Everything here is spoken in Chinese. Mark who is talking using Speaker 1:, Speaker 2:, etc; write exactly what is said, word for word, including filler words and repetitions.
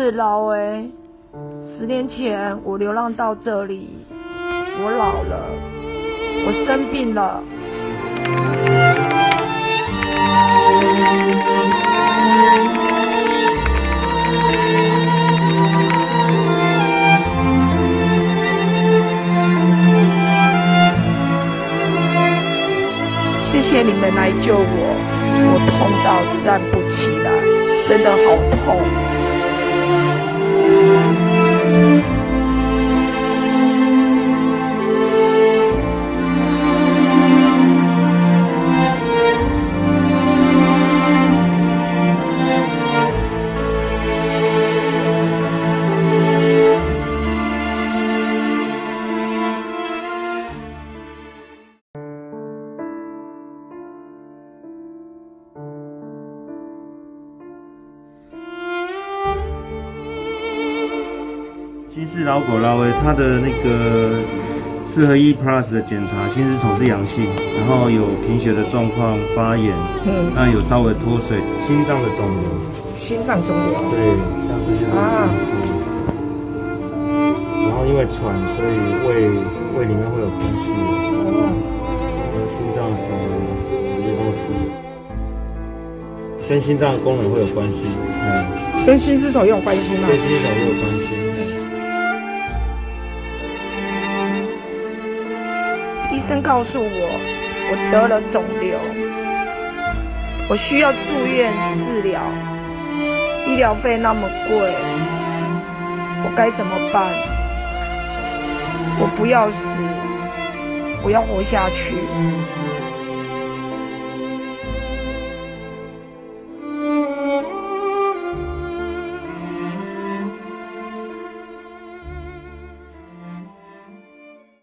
Speaker 1: 是老诶，十年前我流浪到这里，我老了，我生病了。谢谢你们来救我，我痛到站不起来，真的好痛。
Speaker 2: 新式老狗拉威，它的那个四合一 Plus 的检查，心丝丑是阳性，然后有贫血的状况、发炎，嗯，那有稍微脱水，心脏的肿瘤，
Speaker 1: 心脏肿瘤，
Speaker 2: 对，像这些都是，啊，然后因为喘，所以胃胃里面会有空气，哦，和心脏的肿瘤有恶化，跟心脏的功能会有关系，嗯，
Speaker 1: 跟心丝丑有关系吗？
Speaker 2: 跟心丝丑有关系。
Speaker 1: 医生告诉我，我得了肿瘤，我需要住院治疗，医疗费那么贵，我该怎么办？我不要死，我要活下去。